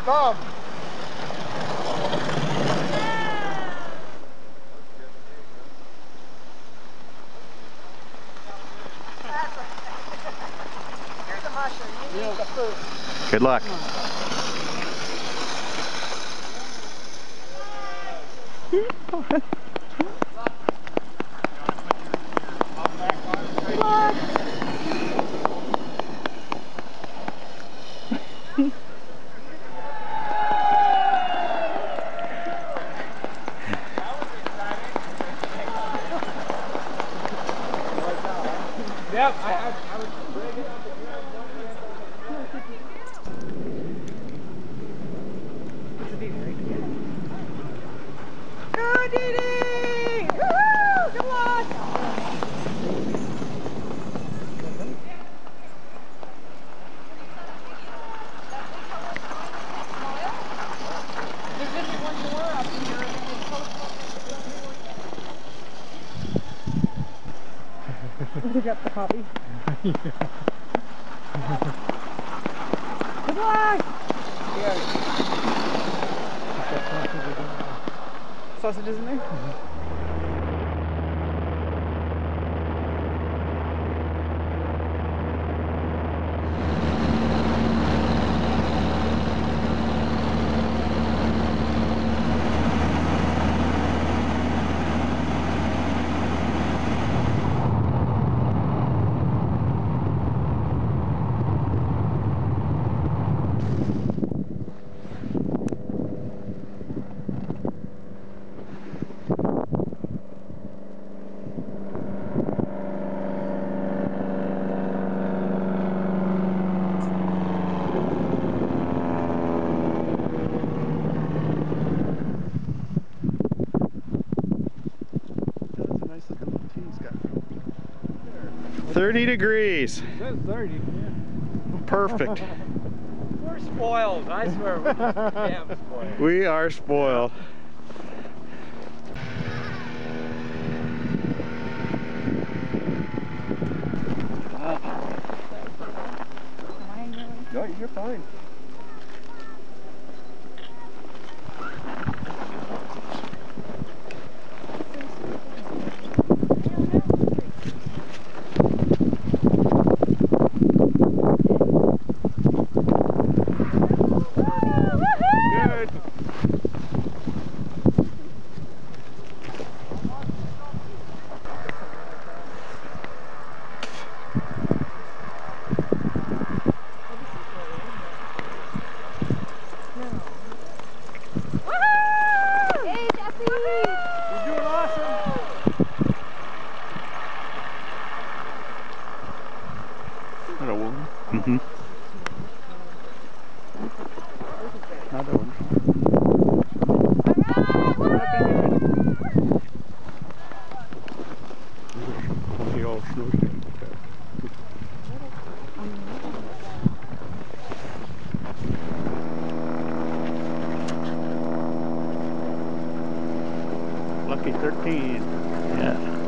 thumb. Here's a musher. You need the food. Good luck. Yep, I was breaking up the Go, Didi! Woo! Come on! There's different ones more up here. You got the puppy. Good luck! Yeah. Sausages in there? Mm-hmm. That's a nice looking little tea he's got. 30 degrees. It says 30. Yeah. Perfect. We're spoiled. I swear we're damn spoiled. We are spoiled. No, you're fine. Good. Hey, Jesse! You're doing awesome. Is that a woman? Mm-hmm. Another one. The old snowshoe. Lucky 13. Yeah.